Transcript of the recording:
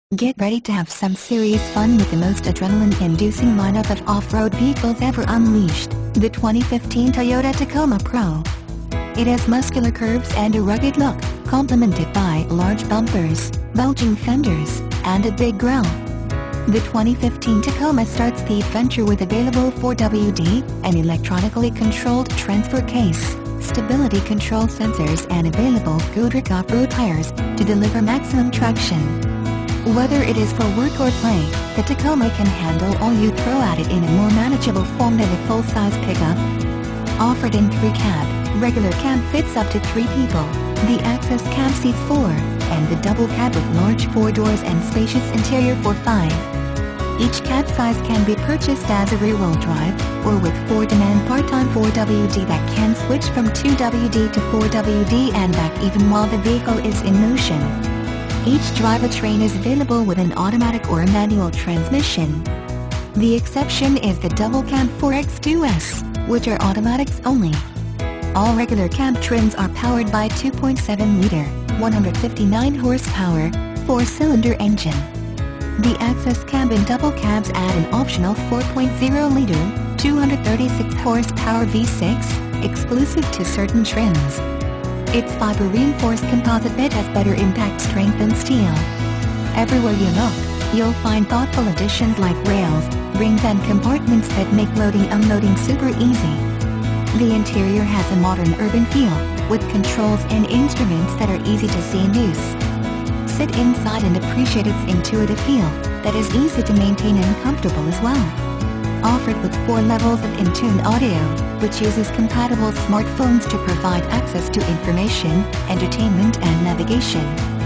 Get ready to have some serious fun with the most adrenaline-inducing lineup of off-road vehicles ever unleashed, the 2015 Toyota Tacoma Pro. It has muscular curves and a rugged look, complemented by large bumpers, bulging fenders, and a big grille. The 2015 Tacoma starts the adventure with available 4WD, an electronically controlled transfer case, stability control sensors and available Goodrich off-road tires to deliver maximum traction. Whether it is for work or play, the Tacoma can handle all you throw at it in a more manageable form than a full-size pickup. Offered in 3-cab, regular cab fits up to 3 people, the Access cab seats 4, and the double cab with large 4 doors and spacious interior for 5. Each cab size can be purchased as a rear-wheel drive, or with 4-demand part-time 4WD that can switch from 2WD to 4WD and back even while the vehicle is in motion. Each drivetrain is available with an automatic or a manual transmission. The exception is the double cab 4X2S, which are automatics only. All regular cab trims are powered by 2.7-liter, 159 horsepower, 4-cylinder engine. The Access cab and double cabs add an optional 4.0-liter, 236 horsepower V6, exclusive to certain trims. Its fiber-reinforced composite bed has better impact strength than steel. Everywhere you look, you'll find thoughtful additions like rails, rings and compartments that make loading-unloading super easy. The interior has a modern urban feel, with controls and instruments that are easy to see in use. Sit inside and appreciate its intuitive feel, that is easy to maintain and comfortable as well. Offered with 4 levels of in-tune audio, which uses compatible smartphones to provide access to information, entertainment and navigation.